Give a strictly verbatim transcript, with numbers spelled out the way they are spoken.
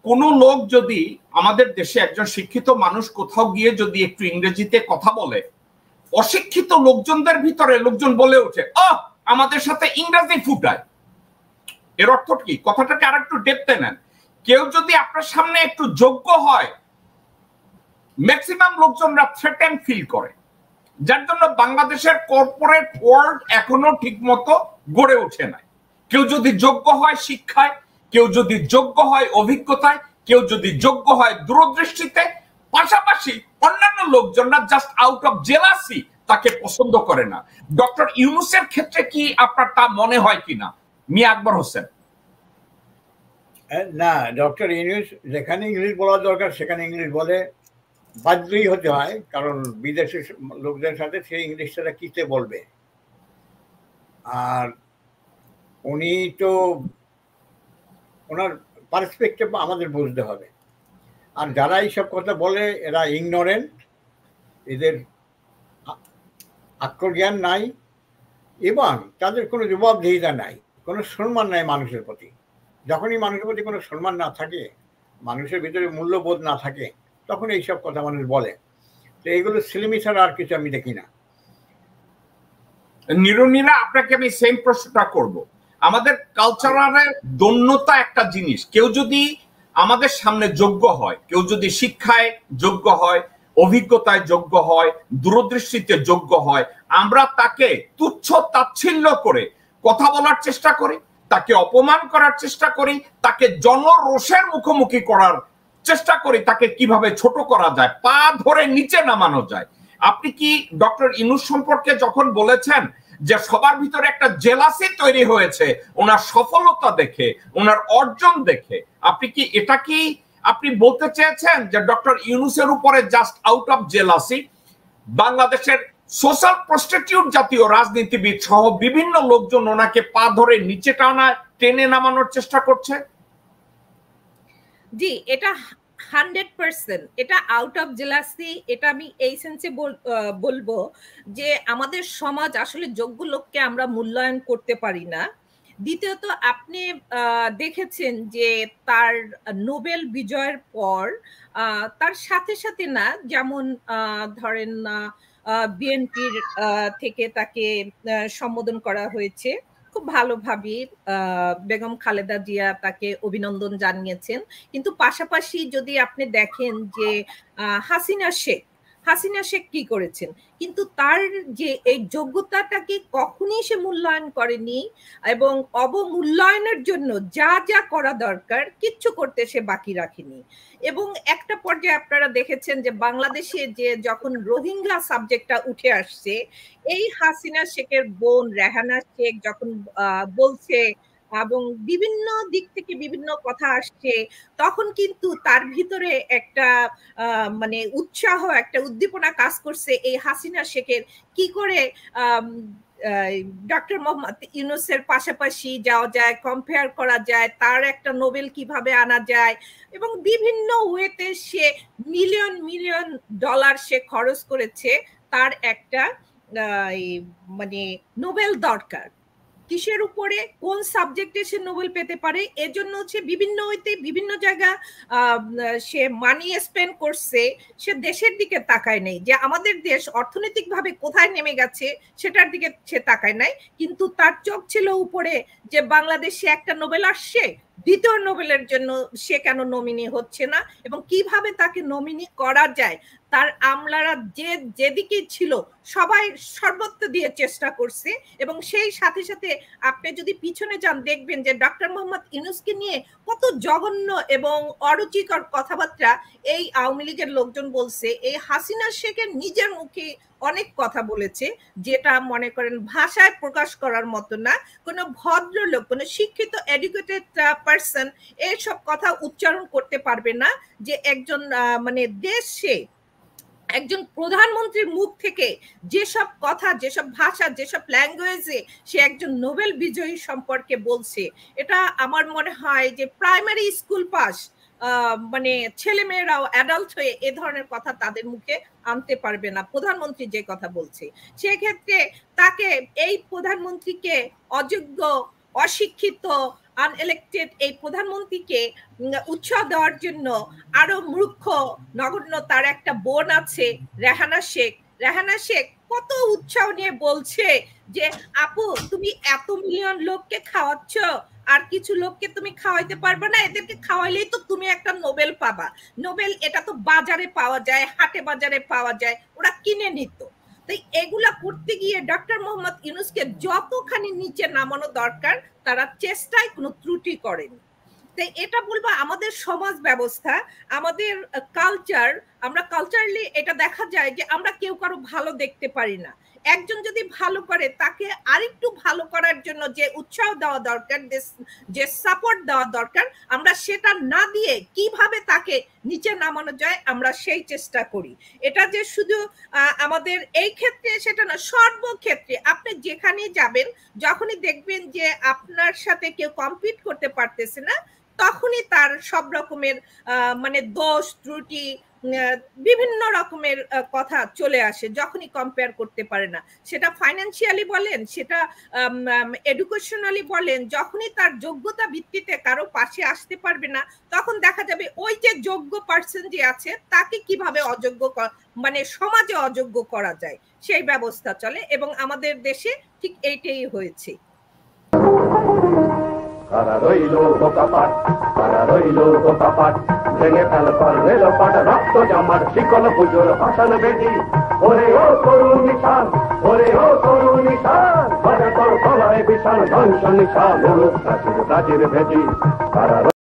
কোনো লোক যদি আমাদের দেশে একজন শিক্ষিত মানুষ কোথাও গিয়ে যদি একটু ইংরেজিতে কথা বলে, অশিক্ষিত লোকজনদের ভিতরে লোকজন বলে ওঠে, আহ আমাদের সাথে ইংরেজি ফুটায়। এর অর্থ কি? কথাটাকে আর একটু ডেপথে নেন। কেউ যদি আপনার সামনে একটু যোগ্য হয়, ম্যাক্সিমাম লোকজনরা থ্রেটেন ফিল করে, যার জন্য বাংলাদেশের কর্পোরেট ওয়ার্ল্ড এখনো ঠিক মতো গড়ে ওঠে নাই। কেউ যদি যোগ্য হয় শিক্ষায়, কেউ যদি যোগ্য হয় অভিজ্ঞতায়, কেউ যদি যোগ্য হয় দূরদৃষ্টিতে, পাশাপাশি অন্যান্য লোকজনরা জাস্ট আউট অফ জেলাসি তাকে পছন্দ করে না। ডক্টর ইউনূসের ক্ষেত্রে কি আপনার তা মনে হয় কিনা? মিয়া আকবর হোসেন। না, ডক্টর ইউনূস যেখানে ইংলিশ বলা দরকার সেখানে ইংলিশ বলে, বাধ্যই হতে হয়, কারণ বিদেশি লোকদের সাথে সেই ইংলিশটা কিতে বলবে। আর উনি তো ওনার পার্সপেক্টিভ আমাদের বুঝতে হবে। আর যারা এইসব কথা বলে এরা ইগনোরেন্ট, এদের আত্মজ্ঞান নাই এবং তাদের কোনো জবাবদিহিতা নাই, কোনো সম্মান নাই মানুষের প্রতি। যখনই মানুষের প্রতি কোনো সম্মান না থাকে, মানুষের ভিতরে মূল্যবোধ না থাকে, তখন এইসব কথা মানুষ বলে। তো এইগুলো সিলিমি ছাড়া আর কিছু আমি দেখি না। নিরুনীরা, আপনাকে আমি সেম প্রশ্নটা করব। আমাদের কালচারালের দন্যতা একটা জিনিস, কেউ যদি আমাদের সামনে যোগ্য হয়, কেউ যদি শিক্ষায় যোগ্য হয়, অভিজ্ঞতায় যোগ্য হয়, দূরদৃষ্টিতে যোগ্য হয়, আমরা তাকে তুচ্ছ তাচ্ছিল্য করে কথা বলার চেষ্টা করি, তাকে অপমান করার চেষ্টা করি, তাকে জনরোষের মুখোমুখি করার চেষ্টা করি, তাকে কিভাবে ছোট করা যায়, পা ধরে নিচে নামানো যায়। আপনি কি ডক্টর ইউনূস সম্পর্কে যখন বলেছেন যে সবার ভিতরে একটা জেলাসি তৈরি হয়েছে ওনার সফলতা দেখে, ওনার অর্জন দেখে, আপনি কি এটা কি আপনি বলতে চেয়েছেন যে ডক্টর ইউনূসের উপরে জাস্ট আউট অফ জেলাসি বাংলাদেশের সোশ্যাল প্রস্টিটিউট জাতীয় রাজনীতিবিদ সহ বিভিন্ন লোকজন ওনাকে পা ধরে নিচে টানা টেনে নামানোর চেষ্টা করছে? জি, এটা হান্ড্রেড পার্সেন্ট এটা আউট অফ জেলাসি। এটা আমি এই সেন্সে বলবো যে আমাদের সমাজ আসলে যোগ্য লোককে আমরা মূল্যায়ন করতে পারি না। দ্বিতীয়ত, আপনি দেখেছেন যে তার নোবেল বিজয়ের পর তার সাথে সাথে না, যেমন ধরেন বিএনপির থেকে তাকে সম্বোধন করা হয়েছে খুব ভালোভাবে, বেগম খালেদা জিয়া তাকে অভিনন্দন জানিয়েছেন, কিন্তু পাশাপাশি যদি আপনি দেখেন যে হাসিনা শেখ হাসিনা শেখ কি করেছেন, কিন্তু তার যে এই যোগ্যতাটাকে কখনই সে মূল্যায়ন করেনি এবং অবমূল্যায়নের জন্য যা যা করা দরকার কিচ্ছু করতে সে বাকি রাখেনি। এবং একটা পর্যায়ে আপনারা দেখেছেন যে বাংলাদেশে যে যখন রোহিঙ্গা সাবজেক্টটা উঠে আসছে, এই হাসিনা শেখের বোন রেহানা শেখ যখন বলছে এবং বিভিন্ন দিক থেকে বিভিন্ন কথা আসছে, তখন কিন্তু তার ভিতরে একটা মানে উৎসাহ, একটা উদ্দীপনা কাজ করছে এই হাসিনা শেখের কি করে ডক্টর মোহাম্মদ ইউনূসের পাশাপাশি যাওয়া যায়, কম্পেয়ার করা যায়, তার একটা নোবেল কিভাবে আনা যায়, এবং বিভিন্ন ওয়েতে সে মিলিয়ন মিলিয়ন ডলার সে খরচ করেছে। তার একটা মানে নোবেল দরকার, কিসের উপরে, কোন সাবজেক্টে সে নোবেল পেতে পারে, এজন্য হচ্ছে বিভিন্ন ওইতে বিভিন্ন জায়গা সে মানি স্পেন্ড করছে, সে দেশের দিকে তাকায় নাই যে আমাদের দেশ অর্থনৈতিকভাবে কোথায় নেমে গেছে সেটার দিকে সে তাকায় নাই, কিন্তু তার চোখ ছিল উপরে যে বাংলাদেশে একটা নোবেল আসছে, দ্বিতীয় নোবেলের জন্য সে কেন নমিনি হচ্ছে না এবং কিভাবে তাকে নমিনি করা যায়। তার আমলারা যে যেদিকে ছিল সবাই সর্বত্র দিয়ে চেষ্টা করছে, এবং সেই সাথে সাথে আপনি যদি পিছনে যান দেখবেন যে ডক্টর মোহাম্মদ ইউনূসকে নিয়ে কত জঘন্য এবং অরুচিকর কথাবার্তা এই আওয়ামী লীগের লোকজন বলছে। এই হাসিনা শেখের নিজের মুখে অনেক কথা বলেছে যেটা মনে করেন ভাষায় প্রকাশ করার মতো না। কোনো ভদ্রলোক, কোনো শিক্ষিত এডুকেটেড পার্সন এইসব কথা উচ্চারণ করতে পারবে না যে একজন মানে দেশে একজন প্রধানমন্ত্রীর মুখ থেকে যেসব কথা, যেসব ভাষা, যেসব ল্যাঙ্গুয়েজে সে একজন নোবেল বিজয়ী সম্পর্কে বলছে, এটা আমার মনে হয় যে প্রাইমারি স্কুল পাস মানে ছেলেমেয়েরাও অ্যাডাল্ট হয়ে এ ধরনের কথা তাদের মুখে আনতে পারবে না। প্রধানমন্ত্রী যে কথা বলছে সেক্ষেত্রে তাকে, এই প্রধানমন্ত্রীকে অযোগ্য, অশিক্ষিত আনএলেক্টেড এই প্রধানমন্ত্রীকে উৎসাহ দেওয়ার জন্য আরো মূর্খ নগণ্য তার একটা বোন আছে রেহানা শেখ। রেহানা শেখ কত উৎসাহ নিয়ে বলছে যে আপু তুমি এত মিলিয়ন লোককে খাওয়াচ্ছ, আর কিছু লোককে তুমি খাওয়াইতে পারবে না, এদেরকে খাওয়াইলেই তো তুমি একটা নোবেল পাবা। নোবেল এটা তো বাজারে পাওয়া যায়, হাটে বাজারে পাওয়া যায়, ওরা কিনে নিত। তাই এগুলা করতে গিয়ে ডক্টর মোহাম্মদ ইউনূসকে যতখানি নিচে নামানো দরকার তারা চেষ্টায় কোনো ত্রুটি করেনি। তাই এটা বলবো আমাদের সমাজ ব্যবস্থা, আমাদের কালচার, আমরা কালচারালি এটা দেখা যায় যে আমরা কেউ কারো ভালো দেখতে পারি না। একজন যদি ভালো করে তাকে আরেকটু ভালো করার জন্য যে উৎসাহ দেওয়া দরকার, যে সাপোর্ট দেওয়া দরকার, আমরা সেটা না দিয়ে কিভাবে তাকে নিচে নামানো যায় আমরা সেই চেষ্টা করি। এটা যে শুধু আমাদের এই ক্ষেত্রে সেটা না, সর্বক্ষেত্রে আপনি যেখানে যাবেন যখনই দেখবেন যে আপনার সাথে কেউ কম্পিট করতে পারতেছে না, তখনই তার সব রকমের মানে দোষ ত্রুটি বিভিন্ন রকমের কথা চলে আসে যখনই কম্পেয়ার করতে পারে না। সেটা ফাইন্যান্সিয়ালি বলেন, সেটা এডুকেশনালি বলেন, যখনই তার যোগ্যতা ভিত্তিতে কারো পাশে আসতে পারবে না, তখন দেখা যাবে ওই যে যোগ্য পার্সন যে আছে তাকে কিভাবে অযোগ্য মানে সমাজে অযোগ্য করা যায় সেই ব্যবস্থা চলে, এবং আমাদের দেশে ঠিক এইটাই হয়েছে। কারা রইল বোকাপাট, কারা রইল বোকাপাট, ভেঙে ফেল কর রেলপাট, রক্ত জামার শিকল পুজোর ভাষণ বেদি। ওরে ও তরুণ নিশান, ওরে ও তরুণ নিশান, বাজে তোর গলায় বিশাল ধ্বংস নিশান, প্রাচীর প্রাচীর ভেদি। কারা